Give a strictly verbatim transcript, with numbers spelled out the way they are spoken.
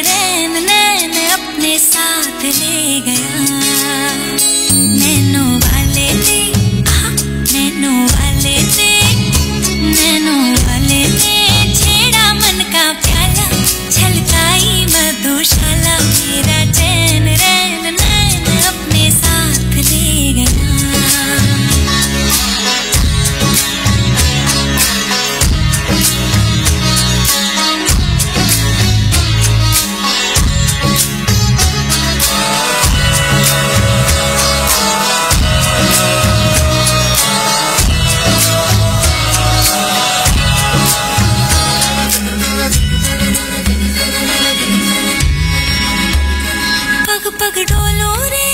रैन नैन अपने साथ ले गया। नैनो वाले ने नैनो वाले ने नैनो वाले ने छेड़ा मन का प्याला, छलकाई मधुशाला, मेरा चैन रैन नैन अपने साथ ले गया। पग पग डोलो रे